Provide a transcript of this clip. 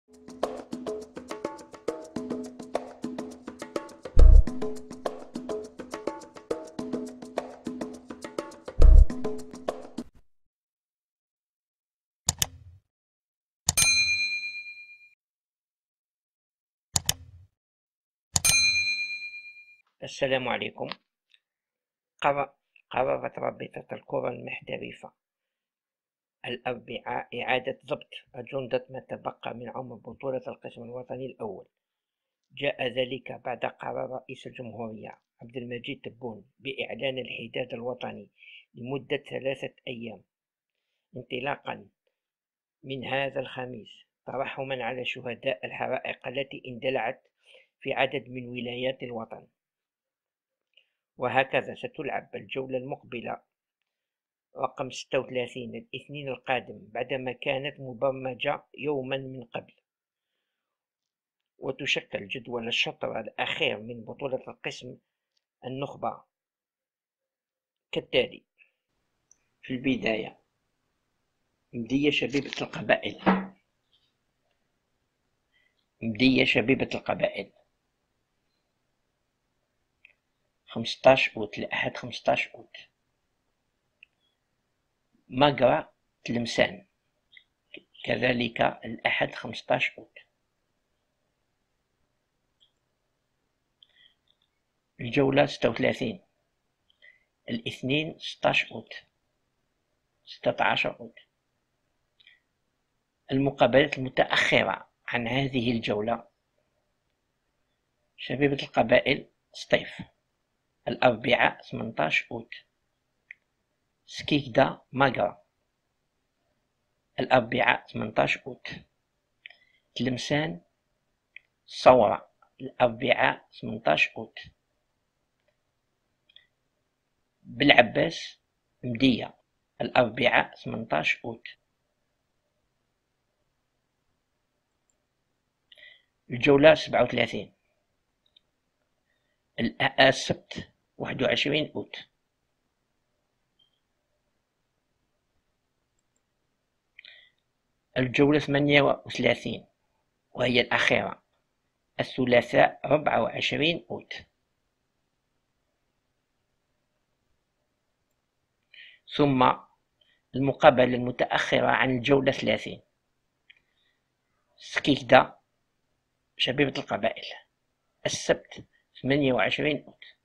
السلام عليكم. قررت رابطة الكرة المحترفة الأربعاء إعادة ضبط أجندة ما تبقى من عمر بطولة القسم الوطني الأول. جاء ذلك بعد قرار رئيس الجمهورية عبد المجيد تبون بإعلان الحداد الوطني لمدة 3 أيام انطلاقا من هذا الخميس، ترحما على شهداء الحرائق التي اندلعت في عدد من ولايات الوطن. وهكذا ستلعب الجولة المقبلة رقم 36 الاثنين القادم، بعدما كانت مبرمجة يوما من قبل. وتشكل جدول الشطر الأخير من بطولة القسم النخبة كالتالي: في البداية مدية شبيبة القبائل 15 أوت الأحد 15 أوت. مقرى تلمسان كذلك الأحد 15 أوت. الجولة 36 الاثنين 16 أوت 16 أوت. المقابلات المتأخرة عن هذه الجولة: شبيبة القبائل سطيف الأربعاء 18 أوت. سكيكدا ماقرا الأربعاء 18 أوت. تلمسان صورة الأربعاء 18 أوت. بالعباس مدية الأربعاء 18 أوت. الجولة 37 السبت 21 أوت. الجولة 38 وهي الأخيرة الثلاثاء 24 أوت. ثم المقابلة المتأخرة عن الجولة 30 سكيكدا شبيبة القبائل السبت 28 أوت.